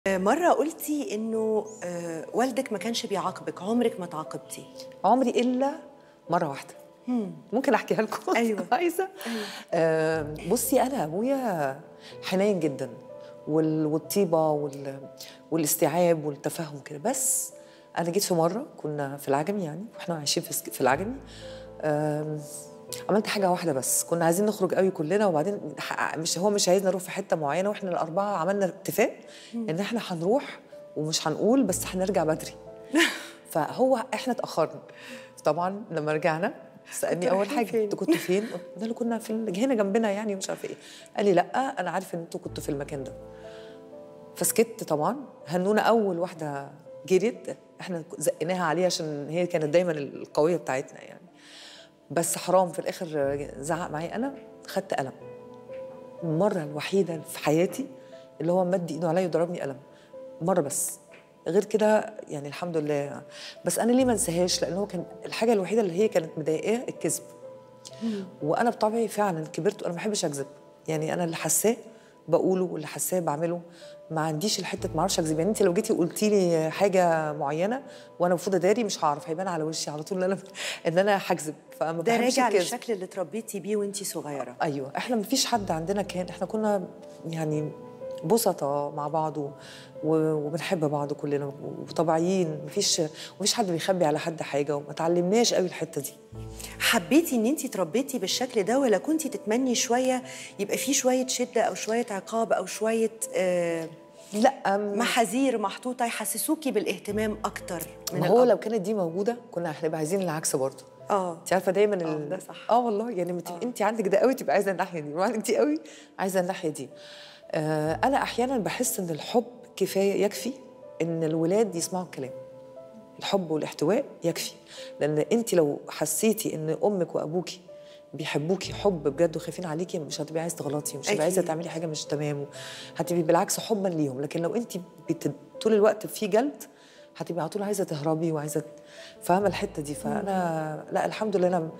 مرة قلتي إنه والدك ما كانش بيعاقبك، عمرك ما اتعاقبتي. عمري إلا مرة واحدة. ممكن أحكيها لكم؟ أيوة. عايزة؟ بصي، أنا أبويا حنين جدا والطيبة والاستيعاب والتفهم كده. بس أنا جيت في مرة كنا في العجمي، يعني واحنا عايشين في العجمي. عملت حاجة واحدة بس، كنا عايزين نخرج قوي كلنا، وبعدين مش عايزنا نروح في حتة معينة، واحنا الأربعة عملنا اتفاق إن احنا هنروح ومش هنقول، بس هنرجع بدري. فهو احنا اتأخرنا. طبعا لما رجعنا سألني أول حاجة: أنتوا كنتوا فين؟ قلت له كنا في هنا جنبنا يعني، ومش عارفة إيه. قال لي: لأ، أنا عارف إن أنتوا كنتوا في المكان ده. فسكت طبعا. هنونا أول واحدة جريت، احنا زقناها عليه عشان هي كانت دايما القوية بتاعتنا يعني. بس حرام، في الآخر زعق معايا. أنا خدت قلم. المرة الوحيدة في حياتي اللي هو مد إيده عليا وضربني قلم، مرة بس. غير كده يعني الحمد لله. بس أنا ليه ما انساهاش؟ لأن هو كان الحاجة الوحيدة اللي هي كانت مضايقاه الكذب. وأنا بطبعي فعلا كبرت وأنا ما بحبش أكذب. يعني أنا اللي حاساه بقوله، واللي حاساه بعمله. ما عنديش الحته ما اعرفش اكذب. يعني انت لو جيتي قلتي لي حاجه معينه وانا المفروض اداري، مش هعرف، هيبان على وشي على طول ان انا هكذب. فما ده بحبش راجع الكذب. للشكل اللي اتربيتي بيه وانتي صغيرة. ايوه، احنا ما فيش حد عندنا كان، احنا كنا يعني بسطة مع بعض وبنحب بعض كلنا وطبيعيين. مفيش حد بيخبي على حد حاجه، وما تعلمناش قوي الحته دي. حبيتي ان انتي تربيتي بالشكل ده، ولا كنتي تتمني شوية يبقى فيه شوية شدة او شوية عقاب او شوية لا، محاذير محطوطة يحسسوكي بالاهتمام اكتر من ما هو الأب؟ لو كانت دي موجوده كنا هنبقى عايزين العكس برضه. انت عارفه دايما ده صح. والله يعني لما تبقي انت عندك ده قوي تبقى عايزه الناحيه دي، وعندك دي قوي عايزه الناحيه دي. انا احيانا بحس ان الحب كفايه، يكفي ان الولاد يسمعوا الكلام. الحب والاحتواء يكفي. لان انت لو حسيتي ان امك وابوكي بيحبوكي حب بجد وخايفين عليكي، مش هتبقي عايزه تغلطي، مش هتبقي عايزه تعملي حاجه مش تمام. هتبقي بالعكس حبا ليهم. لكن لو انت طول الوقت في جلد، هتبقي على طول عايزه تهربي وعايزه. فاهمه الحته دي؟ فانا لا، الحمد لله انا